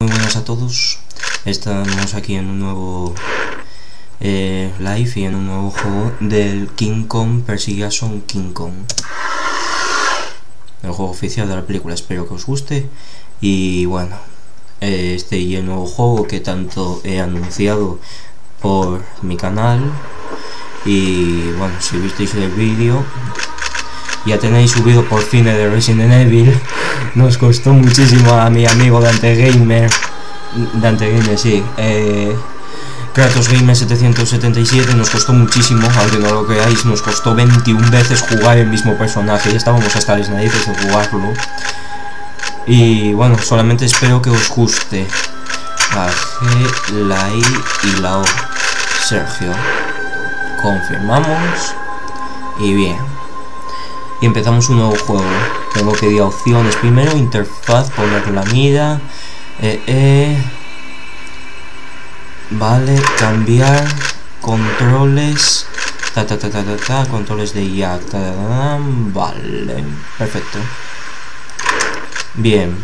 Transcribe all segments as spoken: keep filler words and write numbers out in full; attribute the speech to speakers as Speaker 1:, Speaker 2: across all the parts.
Speaker 1: Muy buenas a todos, estamos aquí en un nuevo eh, live y en un nuevo juego del King Kong Persecution King Kong, el juego oficial de la película. Espero que os guste. Y bueno, eh, este y el nuevo juego que tanto he anunciado por mi canal. Y bueno, si visteis el vídeo, ya tenéis subido por fin el de Resident Evil. Nos costó muchísimo a mi amigo Dante Gamer, Dante Gamer, sí, eh, Kratos Gamer setecientos setenta y siete. Nos costó muchísimo, aunque no lo creáis, nos costó veintiuna veces jugar el mismo personaje. Ya estábamos hasta las narices de jugarlo. Y bueno, solamente espero que os guste. La G, la I y la O. Sergio. Confirmamos. Y bien. Y empezamos un nuevo juego. Tengo que ir a opciones primero, interfaz, poner la mira. Eh, eh. Vale, cambiar controles. Ta ta ta ta ta, ta controles de I A. Ta, ta, ta, vale, perfecto. Bien.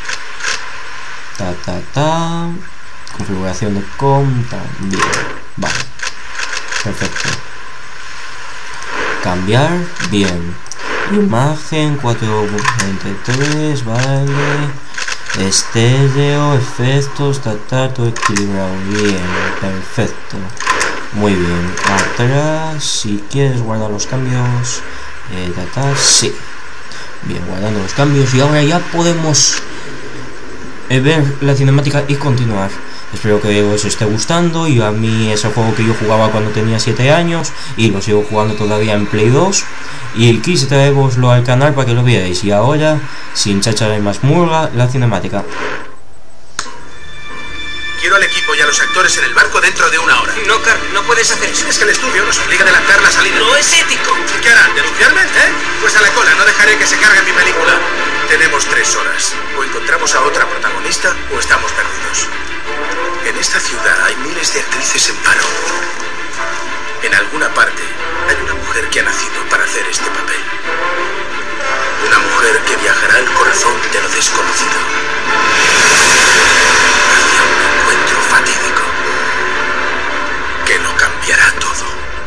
Speaker 1: Ta ta ta. Configuración de com también. Vale. Perfecto. Cambiar. Bien. Imagen cuatrocientos veintitrés. Vale. Estéreo. Efectos. Ta ta. Todo equilibrado. Bien. Perfecto. Muy bien. Atrás. Si quieres guardar los cambios. Eh, ta ta. Sí. Bien, guardando los cambios. Y ahora ya podemos eh, ver la cinemática y continuar. Espero que os esté gustando. Y a mí es el juego que yo jugaba cuando tenía siete años. Y lo sigo jugando todavía en Play dos. Y quise traeroslo al canal para que lo veáis. Y ahora, sin cháchara y más murga, la cinemática.
Speaker 2: Quiero al equipo y a los actores en el barco dentro de una hora.
Speaker 3: No, Carl, no puedes hacer eso.
Speaker 2: Es que el estudio nos obliga a adelantar la salida.
Speaker 3: No es ético.
Speaker 2: ¿Qué harán? ¿Denunciarme? ¿Eh? Pues a la cola, no dejaré que se cargue mi película. Tenemos tres horas. O encontramos a otra protagonista o estamos perdidos. En esta ciudad hay miles de actrices en paro. En alguna parte hay una mujer que ha nacido para hacer este papel. Una mujer que viajará al corazón de lo desconocido. Hacia un encuentro fatídico que lo cambiará todo.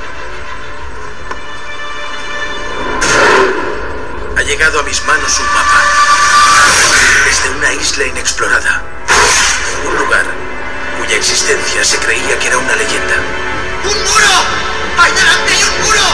Speaker 2: Ha llegado a mis manos un mapa. Desde una isla inexplorada. Un lugar cuya existencia se creía que era una leyenda. ¡Un muro! ¡Ahí delante hay un muro!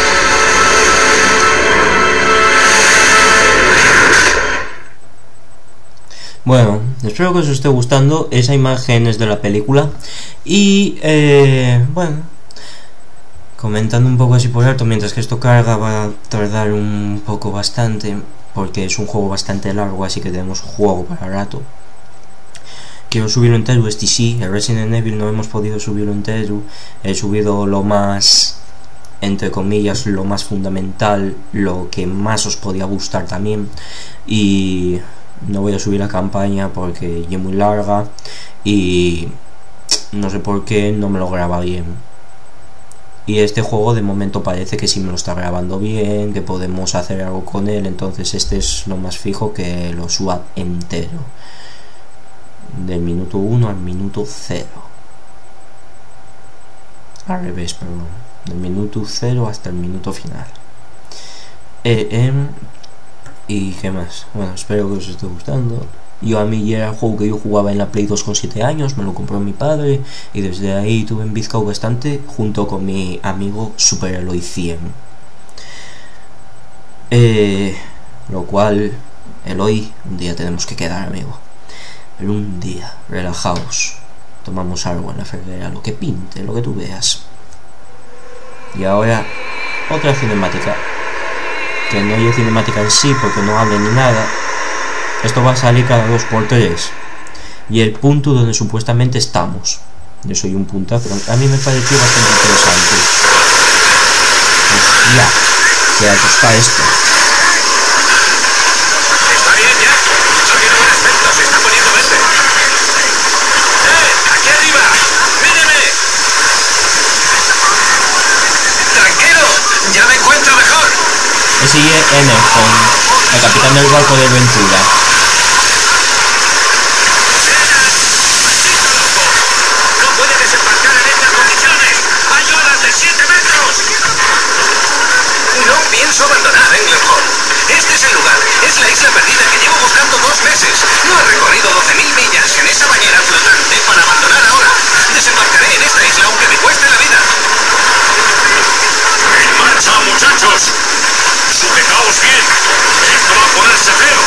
Speaker 1: Bueno, espero que os esté gustando. Esa imagen es de la película. Y, eh, bueno, comentando un poco así por alto, mientras que esto carga va a tardar un poco bastante, porque es un juego bastante largo, así que tenemos juego para rato. Quiero subirlo entero, este sí, el Resident Evil no hemos podido subirlo entero. He subido lo más, entre comillas, lo más fundamental, lo que más os podía gustar también. Y no voy a subir la campaña porque ya es muy larga y no sé por qué no me lo graba bien. Y este juego de momento parece que sí me lo está grabando bien, que podemos hacer algo con él, entonces este es lo más fijo que lo suba entero. Del minuto uno al minuto cero. Al revés, perdón. Del minuto cero hasta el minuto final. Eh, eh, y qué más. Bueno, espero que os esté gustando. Yo a mí ya era el juego que yo jugaba en la Play dos con siete años. Me lo compró mi padre. Y desde ahí tuve en Vizcao bastante. Junto con mi amigo Super Eloy cien. Eh, lo cual, Eloy, un día tenemos que quedar, amigo. Pero un día, relajaos, tomamos algo en la ferrería, lo que pinte, lo que tú veas. Y ahora, otra cinemática. Que no hay cinemática en sí, porque no hable ni nada. Esto va a salir cada dos por tres. Y el punto donde supuestamente estamos. Yo soy un puntazo. A mí me pareció bastante interesante. Hostia, que alto está esto.
Speaker 2: Está bien, ya. Eso tiene buen aspecto, se está poniendo verde. ¡Eh! ¡Aquí arriba! ¡Míreme! ¡Tranquilo! ¡Ya me encuentro mejor!
Speaker 1: Ese es Energon, el capitán del barco de Ventura.
Speaker 2: dos meses. No he recorrido doce mil millas en esa bañera flotante para abandonar ahora. Desembarcaré en esta isla aunque me cueste la vida.
Speaker 3: ¡En marcha, muchachos! ¡Sujetaos bien! ¡Esto va a ponerse feo!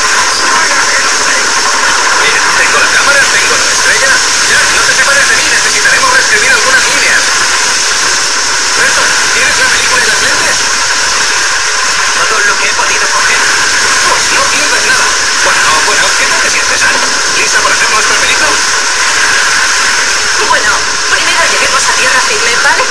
Speaker 2: Bien, tengo la cámara, tengo la estrella. Jack, no te separes de mí, necesitaremos reescribir algunas líneas. Preston, ¿tienes la película y las lentes? Todo lo que he podido coger. Pues no pierdas nada. Bueno, bueno, ¿qué tal te sientes, Anne? ¿Lista para hacer nuestra película?
Speaker 4: Bueno, primero lleguemos a tierra firme, ¿vale?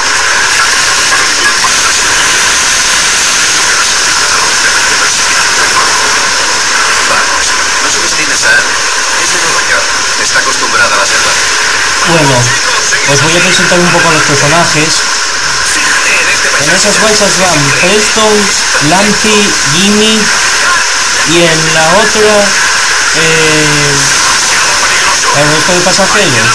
Speaker 2: Vamos, no subestimes a Anne. Es de Nueva York. Está acostumbrada a la selva.
Speaker 1: Bueno, os voy a presentar un poco a los personajes.
Speaker 2: Fíjate en este
Speaker 1: En
Speaker 2: paisaje.
Speaker 1: esas bolsas van Preston, Lampy, Jimmy y en la otra eh, el resto de pasajeros.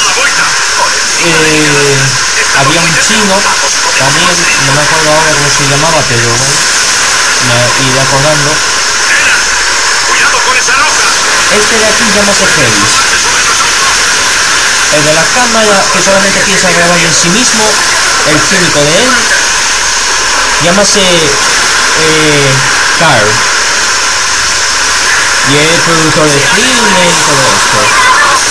Speaker 1: Eh, había un chino también, no me acuerdo ahora cómo se llamaba, pero bueno, me iré acordando.
Speaker 3: ¡Cuidado con esa roca!
Speaker 1: Este de aquí llámase Hayes. El de la cámara, que solamente piensa grabar en sí mismo, el químico de él, llámase eh, Carl. Y es productor de filme y todo esto.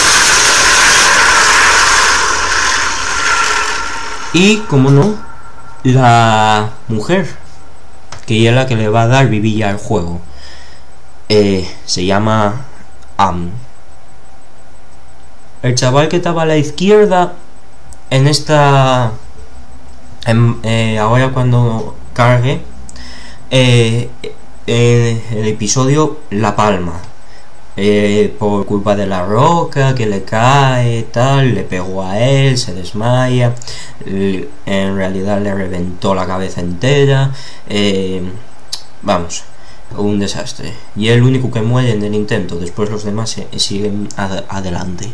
Speaker 1: Y, como no, la mujer, que es la que le va a dar vidilla al juego. Eh, se llama Am. El chaval que estaba a la izquierda en esta en, eh, ahora cuando cargue eh, en el episodio La Palma, eh, por culpa de la roca que le cae, tal, le pegó a él, se desmaya, le, en realidad le reventó la cabeza entera, eh, vamos, un desastre, y es el único que muere en el intento. Después los demás se, siguen ad, adelante.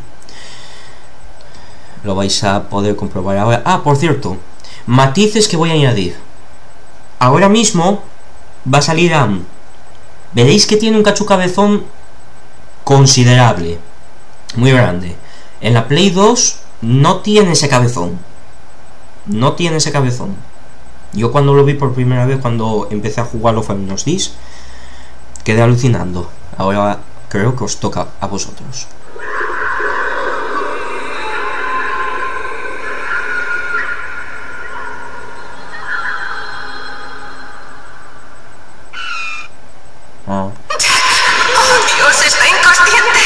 Speaker 1: Lo vais a poder comprobar ahora. Ah, por cierto, matices que voy a añadir. Ahora mismo va a salir Am. Veréis que tiene un cachucabezón considerable, muy grande. En la Play dos no tiene ese cabezón. No tiene ese cabezón. Yo cuando lo vi por primera vez, cuando empecé a jugarlo fue en unos días, quedé alucinando. Ahora creo que os toca a vosotros. Ah.
Speaker 4: ¡Oh, Dios! ¡Está inconsciente!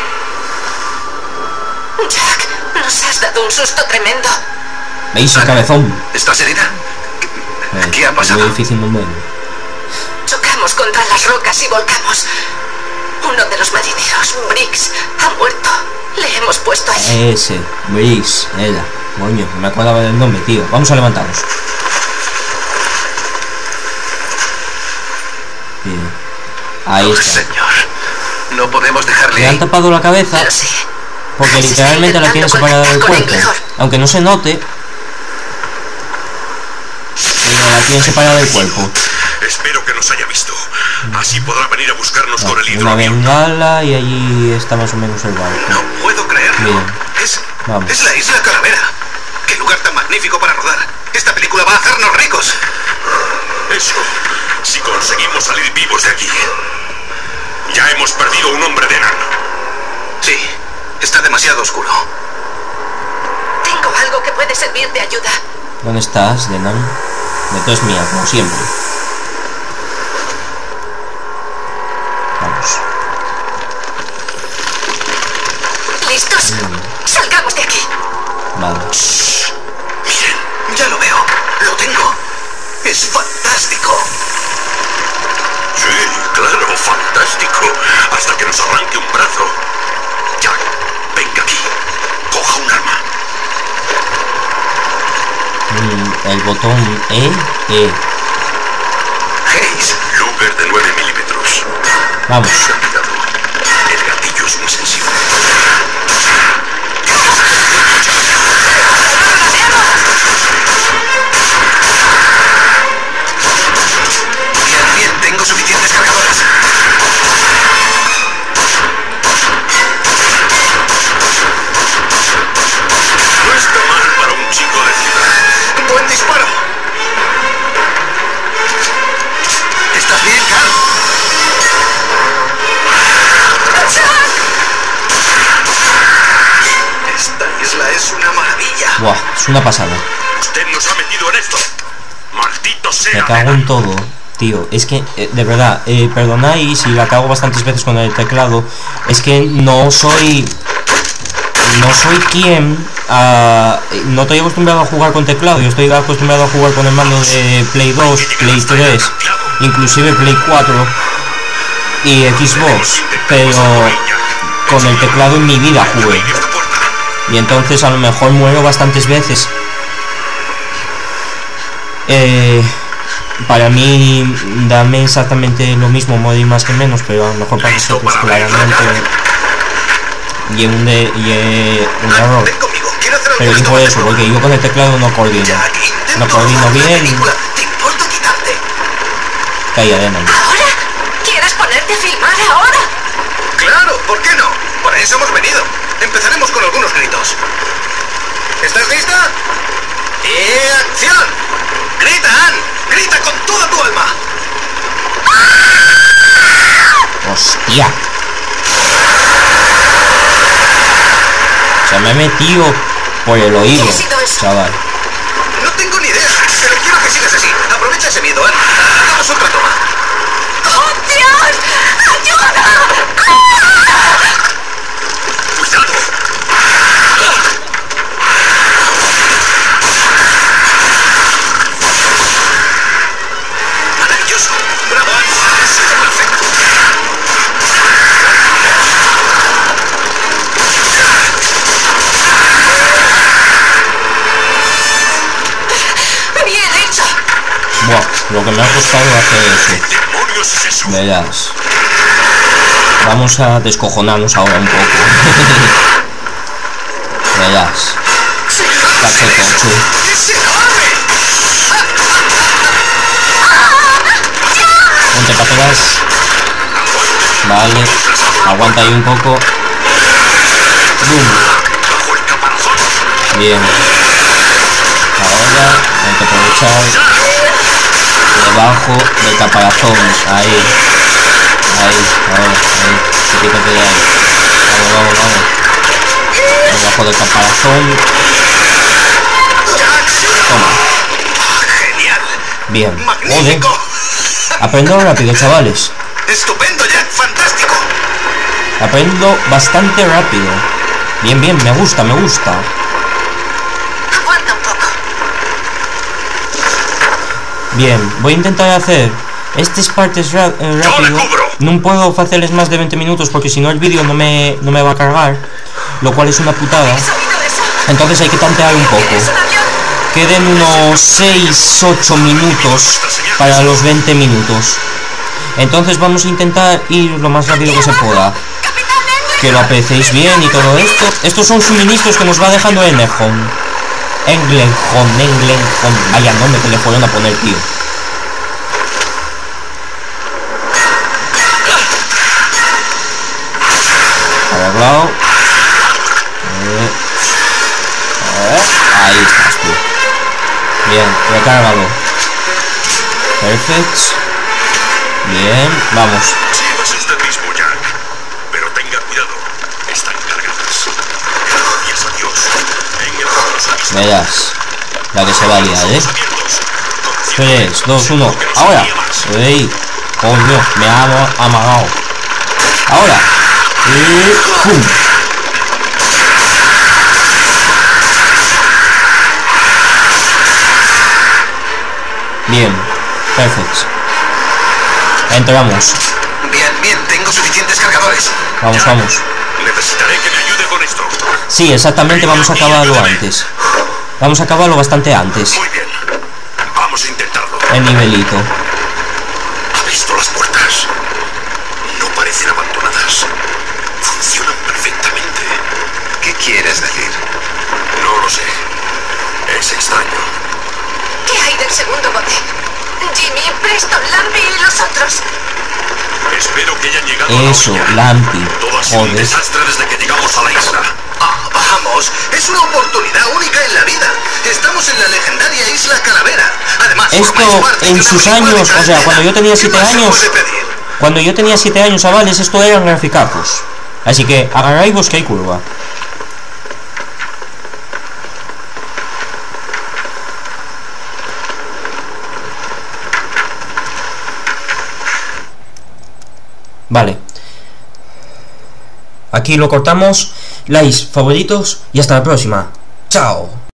Speaker 4: Jack, nos has dado un susto tremendo.
Speaker 1: ¿Veis el cabezón?
Speaker 2: ¿Estás herida?
Speaker 1: Eh,
Speaker 2: ¿Qué ha pasado?
Speaker 1: Es muy difícil moverlo.
Speaker 4: Chocamos contra las rocas y volcamos. Uno de los marineros, Briggs, ha muerto. Le hemos puesto allí.
Speaker 1: Ese, Briggs, ella. Coño, no me acordaba del nombre, tío. Vamos a levantarnos. Bien. Ahí
Speaker 2: Oh,
Speaker 1: está.
Speaker 2: señor, no podemos dejarle
Speaker 1: Le han
Speaker 2: ahí.
Speaker 1: tapado la cabeza
Speaker 4: Lo sé.
Speaker 1: porque
Speaker 4: Se está
Speaker 1: literalmente la tiene
Speaker 4: intentando
Speaker 1: separada del
Speaker 4: conectar con
Speaker 1: cuerpo.
Speaker 4: el mejor.
Speaker 1: Aunque no se note, pero la tiene separada del cuerpo.
Speaker 3: Espero que nos haya visto. Así podrá venir a buscarnos con el
Speaker 1: Una
Speaker 3: hidroavión.
Speaker 1: bengala y allí está más o menos el barco.
Speaker 2: No puedo creerlo.
Speaker 1: Bien.
Speaker 2: Es,
Speaker 1: Vamos.
Speaker 2: es la isla Calavera. Qué lugar tan magnífico para rodar. Esta película va a hacernos ricos.
Speaker 3: Eso, si conseguimos salir vivos de aquí. Ya hemos perdido un hombre de Nan.
Speaker 2: Sí, está demasiado oscuro.
Speaker 4: Tengo algo que puede servir de ayuda.
Speaker 1: ¿Dónde estás, Denan? Esto es mía, como siempre. Vamos.
Speaker 4: ¿Listos?
Speaker 1: Mm.
Speaker 4: Salgamos de aquí.
Speaker 1: Vale.
Speaker 2: Miren, ya lo veo. Lo tengo. Es fantástico.
Speaker 3: Sí, claro, fantástico. Hasta que nos arranque un brazo. Jack, venga aquí. Coja un arma.
Speaker 1: Mm, el botón E, E.
Speaker 2: Hayes,
Speaker 3: Luger de nueve milímetros.
Speaker 1: Vamos.
Speaker 3: Ten cuidado. El gatillo es muy sensible.
Speaker 2: bien, bien, tengo suficientes cargadores.
Speaker 1: Buah, es una pasada.
Speaker 3: Usted nos ha metido en esto. Maldito sea.
Speaker 1: Me cago en todo, tío. Es que, eh, de verdad, eh, perdonáis si la cago bastantes veces con el teclado. Es que no soy... No soy quien... Uh, no estoy acostumbrado a jugar con teclado. Yo estoy acostumbrado a jugar con el mando de Play dos, Play tres, inclusive Play cuatro y Xbox. Pero con el teclado en mi vida jugué. Y entonces a lo mejor muero bastantes veces. Eh, para mí dame exactamente lo mismo, morir más que menos, pero a lo mejor para vosotros claramente y un, de, y un error. Pero y por eso, porque yo con el teclado no coordino. No coordino bien. Calla, arena.
Speaker 4: ¿Ahora? ¿Quieres ponerte a filmar ahora?
Speaker 2: Claro, ¿por qué no? Para eso hemos venido. Empezaremos con algunos gritos. ¿Estás lista? ¡Y acción! ¡Grita, Ann! ¡Grita con toda tu alma!
Speaker 1: ¡Hostia! Se me ha metido por el oído, chaval.
Speaker 2: No tengo ni idea, pero quiero que sigas así. Aprovecha ese miedo, Ann. Hagamos otra toma.
Speaker 4: ¡Oh, Dios! ¡Ayuda!
Speaker 3: ¡Cuidado!
Speaker 2: Maravilloso. Bravo, Ann. Ha sido perfecto.
Speaker 4: ¡Bien hecho!
Speaker 1: Buah, lo que me ha costado hacer eso.
Speaker 3: ¿Qué demonios es eso?
Speaker 1: Verás. Vamos a descojonarnos ahora un poco. Verás. Cacho tocho.
Speaker 2: ¡Es enorme!
Speaker 1: Ponte para atrás. Vale. Aguanta ahí un poco. Boom.
Speaker 3: Bajo el caparazón.
Speaker 1: Bien. Ahora hay que aprovechar debajo del caparazón. Ahí. Ahí, ahora, ahí. Quítate de ahí. Vamos, vamos, vamos. Debajo del caparazón. Toma.
Speaker 2: ¡Genial!
Speaker 1: Bien. Joder.
Speaker 2: ¡Magnífico!
Speaker 1: Aprendo rápido, chavales.
Speaker 2: ¡Estupendo, Jack! ¡Fantástico!
Speaker 1: Aprendo bastante rápido. Bien, bien, me gusta, me gusta.
Speaker 4: Aguanta un poco.
Speaker 1: Bien, voy a intentar hacer estas partes ra eh, rápido. No puedo hacerles más de veinte minutos porque si no el vídeo no me, no me va a cargar, lo cual es una putada.
Speaker 4: ¿Has oído eso?
Speaker 1: Entonces hay que tantear un poco.
Speaker 4: ¿Es un avión?
Speaker 1: Queden unos seis ocho minutos para los veinte minutos. Entonces vamos a intentar ir lo más rápido que se pueda.
Speaker 4: ¡Capitán Englehart!
Speaker 1: Que lo apreciéis bien y todo esto. Estos son suministros que nos va dejando Englehart. Englehart, Englehart. Vaya nombre que le fueron a poner, tío. Arreglado. Eh. Eh. Ahí estás tú. Bien, recárgalo. Perfect. Bien, vamos.
Speaker 3: Sí, es usted mismo, Jack. Pero tenga cuidado. Están cargadas. Gracias a Dios. En el nos ha visto.
Speaker 1: Verás. La que se va a liar, ¿eh? tres, dos, uno. Ahora. Ey. Coño, me ha amagado. Ahora. Y ¡pum! Bien. Perfecto. Entramos.
Speaker 2: Bien, bien, tengo suficientes cargadores.
Speaker 1: Vamos, vamos.
Speaker 3: Necesitaré que me ayude con esto.
Speaker 1: Sí, exactamente, vamos a acabarlo antes. Vamos a acabarlo bastante antes.
Speaker 3: Muy bien. Vamos a intentarlo.
Speaker 1: El nivelito.
Speaker 3: ¿Ha visto las puertas? No parecen abandonadas. Funcionan perfectamente.
Speaker 2: ¿Qué quieres decir?
Speaker 3: No lo sé. Es extraño.
Speaker 4: ¿Qué hay del segundo bote? Jimmy, Preston, Lamby y los otros.
Speaker 3: Espero que hayan llegado
Speaker 1: Eso,
Speaker 3: a la orilla.
Speaker 1: Lampi.
Speaker 3: Todo ha sido un
Speaker 1: Joder.
Speaker 3: desastre desde que llegamos a la isla.
Speaker 2: Ah, vamos, es una oportunidad única en la vida. Estamos en la legendaria isla Calavera. Además,
Speaker 1: Esto
Speaker 2: formáis parte de
Speaker 1: en
Speaker 2: una
Speaker 1: sus
Speaker 2: película de
Speaker 1: años, o sea,
Speaker 2: carretera.
Speaker 1: cuando yo tenía
Speaker 2: ¿Qué
Speaker 1: siete
Speaker 2: más se
Speaker 1: años,
Speaker 2: puede pedir?
Speaker 1: cuando yo tenía siete años, chavales, esto eran graficapos. Así que agarráis que hay curva. Vale. Aquí lo cortamos. Likes, favoritos y hasta la próxima. Chao.